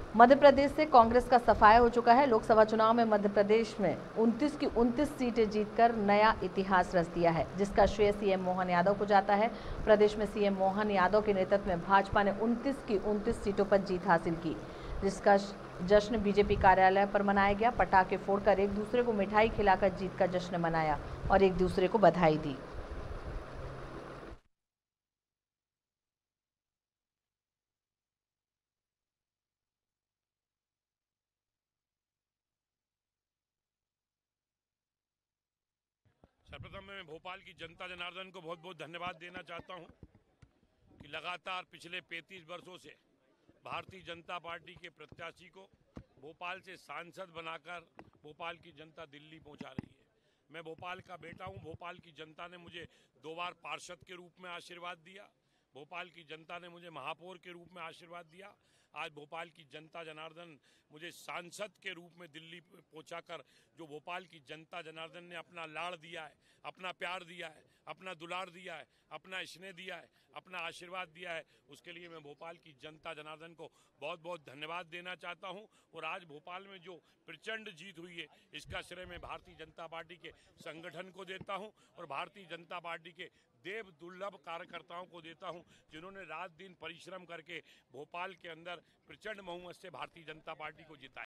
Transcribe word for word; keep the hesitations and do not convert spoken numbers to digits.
मध्य प्रदेश से कांग्रेस का सफाया हो चुका है। लोकसभा चुनाव में मध्य प्रदेश में उनतीस की उनतीस सीटें जीतकर नया इतिहास रच दिया है, जिसका श्रेय सीएम मोहन यादव को जाता है। प्रदेश में सीएम मोहन यादव के नेतृत्व में भाजपा ने उनतीस की उनतीस सीटों पर जीत हासिल की, जिसका जश्न बीजेपी कार्यालय पर मनाया गया। पटाखे फोड़कर एक दूसरे को मिठाई खिलाकर जीत का जश्न मनाया और एक दूसरे को बधाई दी। सर्वप्रथम मैं भोपाल की जनता जनार्दन को बहुत बहुत धन्यवाद देना चाहता हूं कि लगातार पिछले पैंतीस वर्षों से भारतीय जनता पार्टी के प्रत्याशी को भोपाल से सांसद बनाकर भोपाल की जनता दिल्ली पहुंचा रही है। मैं भोपाल का बेटा हूं। भोपाल की जनता ने मुझे दो बार पार्षद के रूप में आशीर्वाद दिया। भोपाल की जनता ने मुझे महापौर के रूप में आशीर्वाद दिया। आज भोपाल की जनता जनार्दन मुझे सांसद के रूप में दिल्ली पहुंचाकर जो भोपाल की जनता जनार्दन ने अपना लाड़ दिया है, अपना प्यार दिया है, अपना दुलार दिया है, अपना स्नेह दिया है, अपना आशीर्वाद दिया है, उसके लिए मैं भोपाल की जनता जनार्दन को बहुत बहुत धन्यवाद देना चाहता हूं। और आज भोपाल में जो प्रचंड जीत हुई है, इसका श्रेय मैं भारतीय जनता पार्टी के संगठन को देता हूं और भारतीय जनता पार्टी के देव दुर्लभ कार्यकर्ताओं को देता हूं, जिन्होंने रात दिन परिश्रम करके भोपाल के अंदर प्रचंड बहुमत से भारतीय जनता पार्टी को जिताया।